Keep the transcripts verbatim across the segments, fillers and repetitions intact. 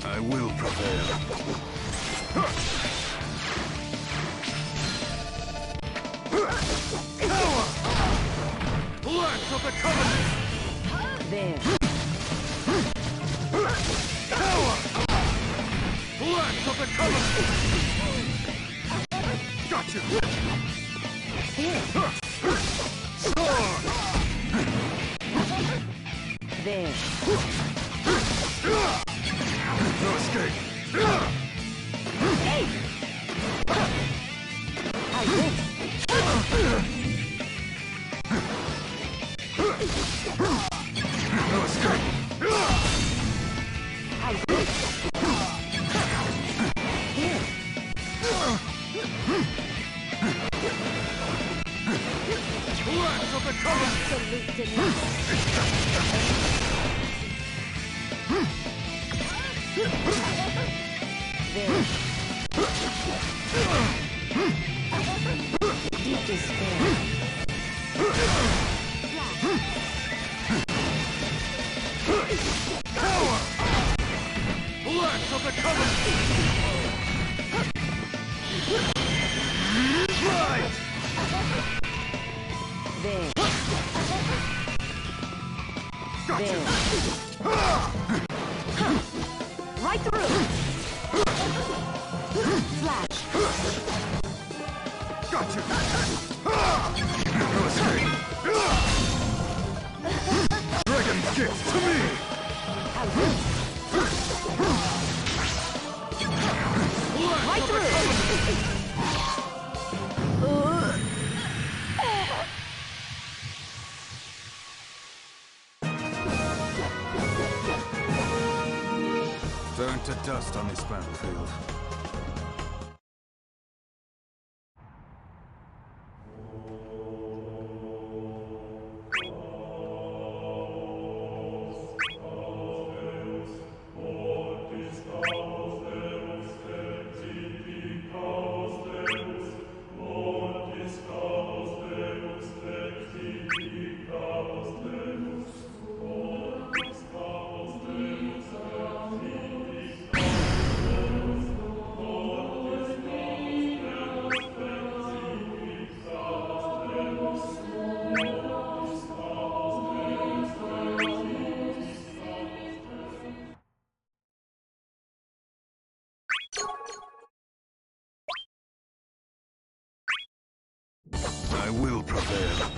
I will prevail. Power! Lance of the Covenant! There. Power! Lance of the Covenant! Gotcha! Here. Sword! There. No escape! Hey! I win. No escape! I win. Here. Lance of the Covenant! Absolute denial. There. Deep despair. Power! Lance of the Covenant! Right! There. Gotcha! There. Right through. Flash. Gotcha! No escape! Dragon kick to me! I win. Right through. Uh. Turn to dust on this battlefield. I will prevail.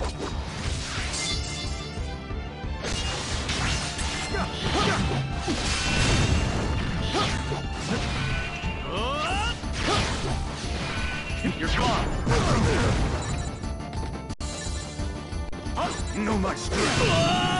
You're gone. Know my strength.